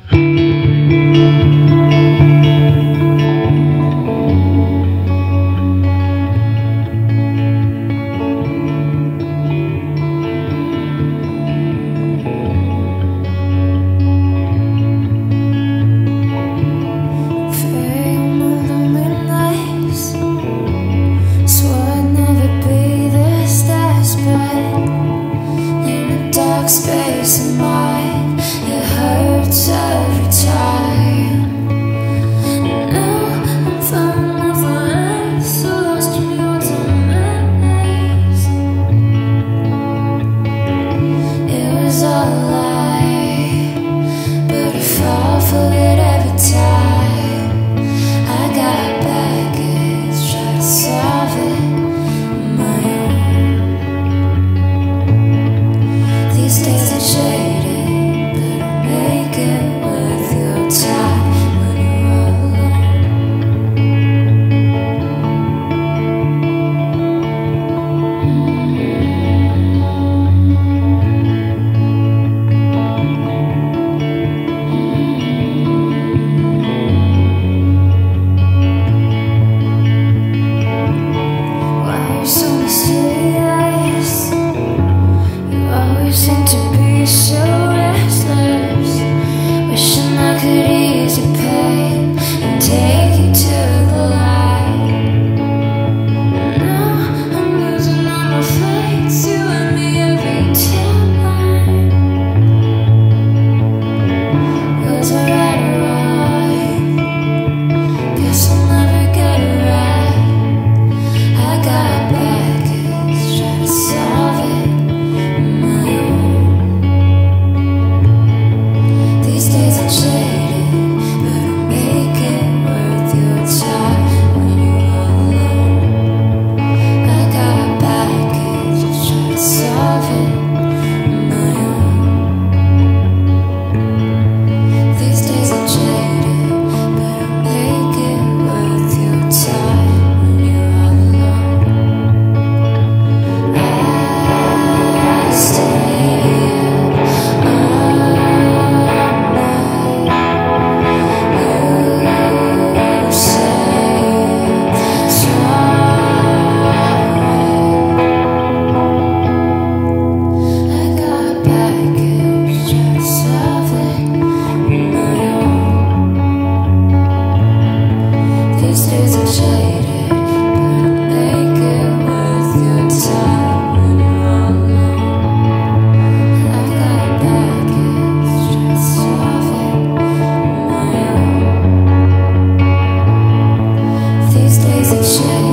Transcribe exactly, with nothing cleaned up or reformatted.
Space in mine, it hurts every time. Now I'm falling off my eyes, so lost in your memories. It was all a lie, but I fall for it every time. I got baggage, try to solve it on my own. These days are jaded, but I'll make it worth your time when you're alone. Why you're so mysterious? You always seem to be so restless, wishing I could ease your pain and take you to the light. Now I'm losing all my fights, you and me every time. Was I right or wrong? Guess I'll never get it right. I got baggage, try to solve it on my own. These days are jaded, but I'll make it worth your time when you're alone. I got baggage, try to solve it on my own. These days are jaded, but I'll make it worth your time when you're alone. I stay up all night. You say it's alright. I got baggage, try to solve it on my own. These days are jaded, but I'll make it worth your time when you're alone. I got baggage, try to solve it on my own. These days are jaded.